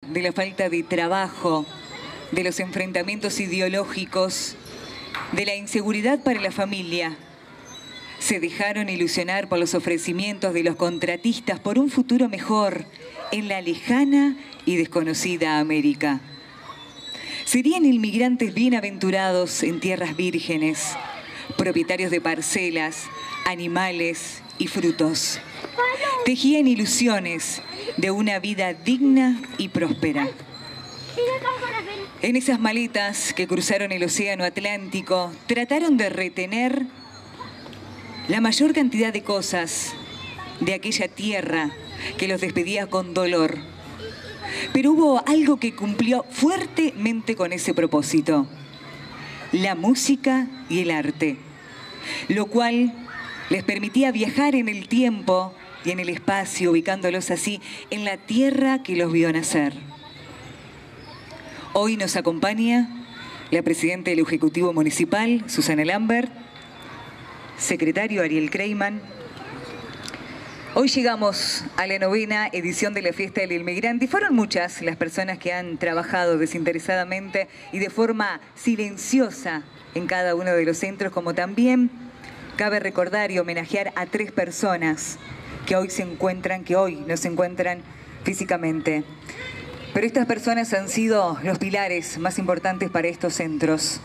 de la falta de trabajo, de los enfrentamientos ideológicos, de la inseguridad para la familia. Se dejaron ilusionar por los ofrecimientos de los contratistas por un futuro mejor en la lejana y desconocida América. Serían inmigrantes bienaventurados en tierras vírgenes, propietarios de parcelas, animales y frutos. Tejían ilusiones de una vida digna y próspera. En esas maletas que cruzaron el océano Atlántico, trataron de retener la mayor cantidad de cosas de aquella tierra que los despedía con dolor. Pero hubo algo que cumplió fuertemente con ese propósito: la música y el arte, lo cual les permitía viajar en el tiempo y en el espacio, ubicándolos así en la tierra que los vio nacer. Hoy nos acompaña la presidenta del Ejecutivo Municipal, Susana Lambert, secretario Ariel Kreiman. Hoy llegamos a la 9ª edición de la Fiesta del Inmigrante y fueron muchas las personas que han trabajado desinteresadamente y de forma silenciosa en cada uno de los centros, como también cabe recordar y homenajear a 3 personas que hoy no se encuentran físicamente. Pero estas personas han sido los pilares más importantes para estos centros.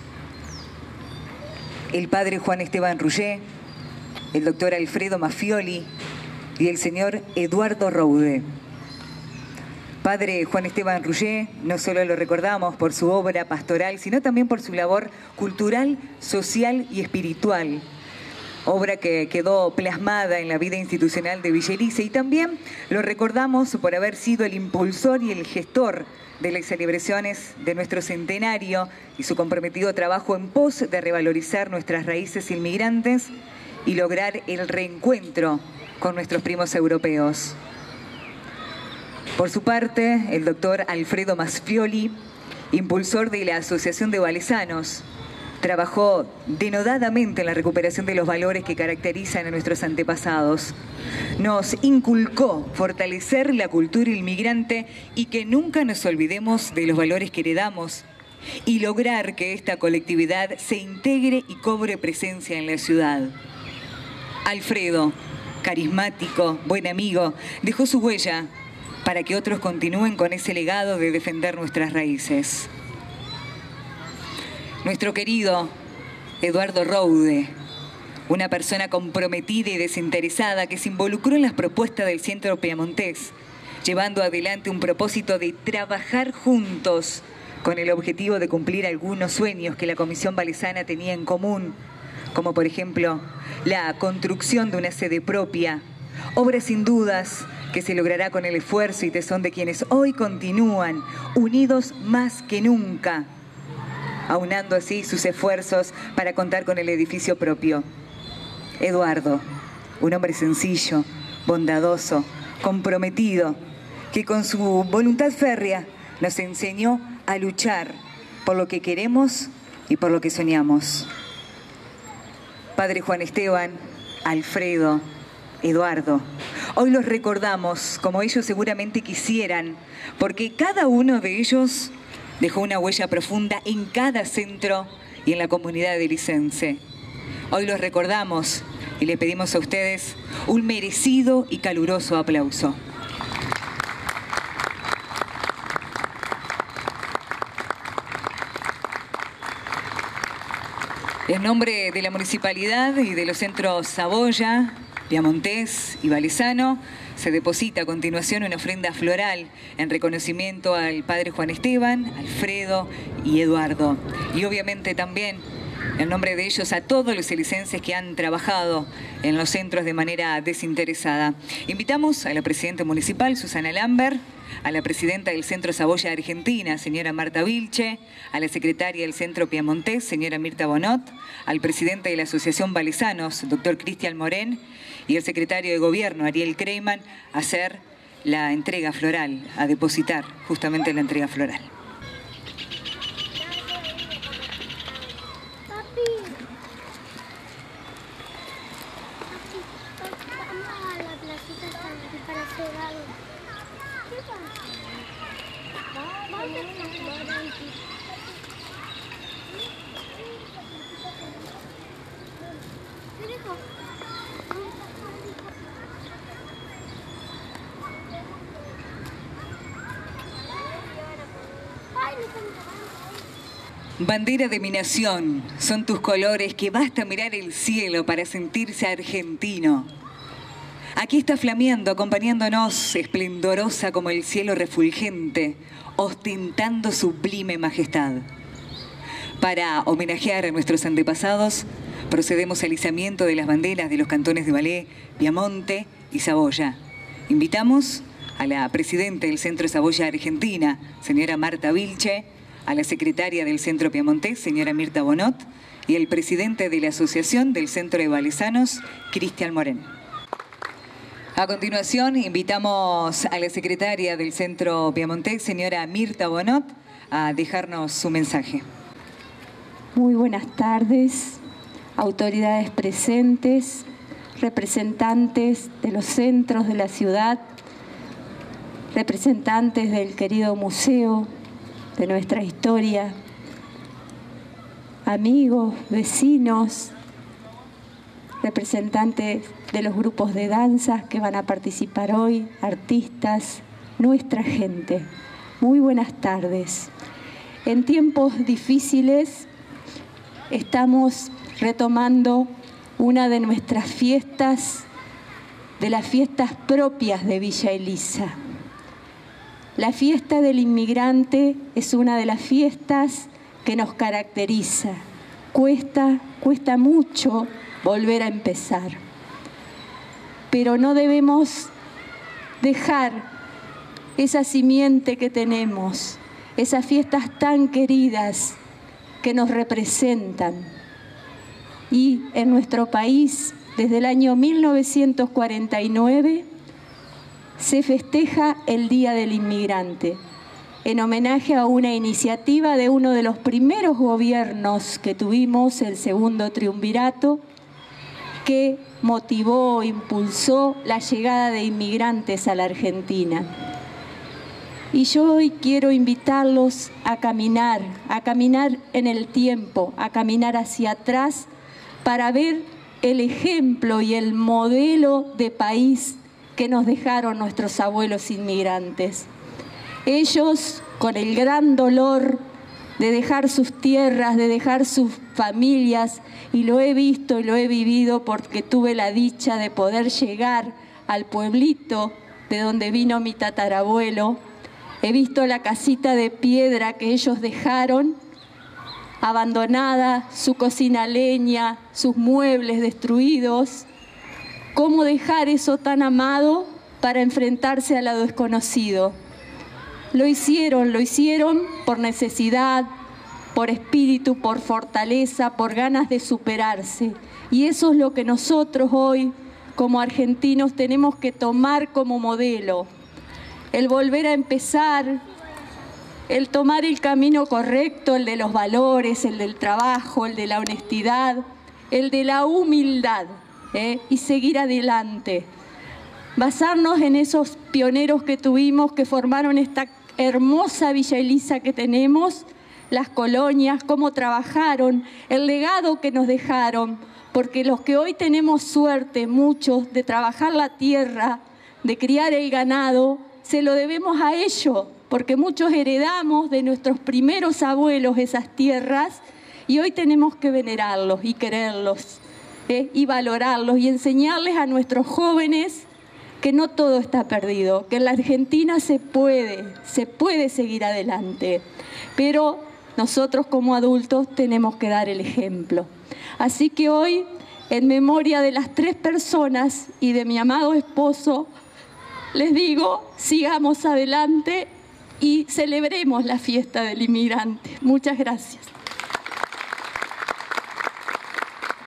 El padre Juan Esteban Rullé, el doctor Alfredo Maffioli y el señor Eduardo Roude. Padre Juan Esteban Rullé, no solo lo recordamos por su obra pastoral, sino también por su labor cultural, social y espiritual. Obra que quedó plasmada en la vida institucional de Villa Elisa, y también lo recordamos por haber sido el impulsor y el gestor de las celebraciones de nuestro centenario y su comprometido trabajo en pos de revalorizar nuestras raíces inmigrantes y lograr el reencuentro con nuestros primos europeos. Por su parte, el doctor Alfredo Maffioli, impulsor de la Asociación de Valesanos, trabajó denodadamente en la recuperación de los valores que caracterizan a nuestros antepasados. Nos inculcó fortalecer la cultura inmigrante y que nunca nos olvidemos de los valores que heredamos y lograr que esta colectividad se integre y cobre presencia en la ciudad. Alfredo, carismático, buen amigo, dejó su huella para que otros continúen con ese legado de defender nuestras raíces. Nuestro querido Eduardo Roude, una persona comprometida y desinteresada que se involucró en las propuestas del Centro Piamontés, llevando adelante un propósito de trabajar juntos con el objetivo de cumplir algunos sueños que la Comisión Valesana tenía en común, como por ejemplo la construcción de una sede propia, obra sin dudas que se logrará con el esfuerzo y tesón de quienes hoy continúan unidos más que nunca, aunando así sus esfuerzos para contar con el edificio propio. Eduardo, un hombre sencillo, bondadoso, comprometido, que con su voluntad férrea nos enseñó a luchar por lo que queremos y por lo que soñamos. Padre Juan Esteban, Alfredo, Eduardo, hoy los recordamos como ellos seguramente quisieran, porque cada uno de ellos dejó una huella profunda en cada centro y en la comunidad elicense. Hoy los recordamos y le pedimos a ustedes un merecido y caluroso aplauso. En nombre de la Municipalidad y de los centros Saboya, Piamontés y Valesano, se deposita a continuación una ofrenda floral en reconocimiento al padre Juan Esteban, Alfredo y Eduardo. Y obviamente también en nombre de ellos a todos los elicenses que han trabajado en los centros de manera desinteresada. Invitamos a la presidenta municipal, Susana Lambert, a la presidenta del Centro Saboya Argentina, señora Marta Vilche, a la secretaria del Centro Piamontés, señora Mirta Bonot, al presidente de la Asociación Valesanos, doctor Cristian Morén, y el secretario de Gobierno, Ariel Kreiman, a hacer la entrega floral, a depositar justamente la entrega floral. Bandera de mi nación, son tus colores que basta mirar el cielo para sentirse argentino. Aquí está flameando, acompañándonos, esplendorosa como el cielo refulgente, ostentando sublime majestad. Para homenajear a nuestros antepasados, procedemos al izamiento de las banderas de los cantones de Valais, Piamonte y Saboya. Invitamos a la presidenta del Centro Saboya Argentina, señora Marta Vilche, a la secretaria del Centro Piamontés, señora Mirta Bonot, y el presidente de la Asociación del Centro de Valesanos, Cristian Morén. A continuación, invitamos a la secretaria del Centro Piamontés, señora Mirta Bonot, a dejarnos su mensaje. Muy buenas tardes, autoridades presentes, representantes de los centros de la ciudad, representantes del querido museo, de nuestra historia, amigos, vecinos, representantes de los grupos de danza que van a participar hoy, artistas, nuestra gente. Muy buenas tardes. En tiempos difíciles estamos retomando una de nuestras fiestas, de las fiestas propias de Villa Elisa. La fiesta del inmigrante es una de las fiestas que nos caracteriza. Cuesta mucho volver a empezar. Pero no debemos dejar esa simiente que tenemos, esas fiestas tan queridas que nos representan. Y en nuestro país, desde el año 1949, se festeja el Día del Inmigrante, en homenaje a una iniciativa de uno de los primeros gobiernos que tuvimos, el segundo triunvirato, que motivó, impulsó la llegada de inmigrantes a la Argentina. Y yo hoy quiero invitarlos a caminar en el tiempo, a caminar hacia atrás para ver el ejemplo y el modelo de país que nos dejaron nuestros abuelos inmigrantes. Ellos, con el gran dolor de dejar sus tierras, de dejar sus familias, y lo he visto y lo he vivido porque tuve la dicha de poder llegar al pueblito de donde vino mi tatarabuelo. He visto la casita de piedra que ellos dejaron, abandonada, su cocina a leña, sus muebles destruidos. ¿Cómo dejar eso tan amado para enfrentarse a lo desconocido? Lo hicieron por necesidad, por espíritu, por fortaleza, por ganas de superarse. Y eso es lo que nosotros hoy, como argentinos, tenemos que tomar como modelo. El volver a empezar, el tomar el camino correcto, el de los valores, el del trabajo, el de la honestidad, el de la humildad. Y seguir adelante, basarnos en esos pioneros que tuvimos, que formaron esta hermosa Villa Elisa que tenemos, las colonias, cómo trabajaron, el legado que nos dejaron, porque los que hoy tenemos suerte, muchos, de trabajar la tierra, de criar el ganado, se lo debemos a ellos, porque muchos heredamos de nuestros primeros abuelos esas tierras y hoy tenemos que venerarlos y quererlos. Y valorarlos y enseñarles a nuestros jóvenes que no todo está perdido, que en la Argentina se puede seguir adelante, pero nosotros como adultos tenemos que dar el ejemplo. Así que hoy, en memoria de las 3 personas y de mi amado esposo, les digo, sigamos adelante y celebremos la fiesta del inmigrante. Muchas gracias.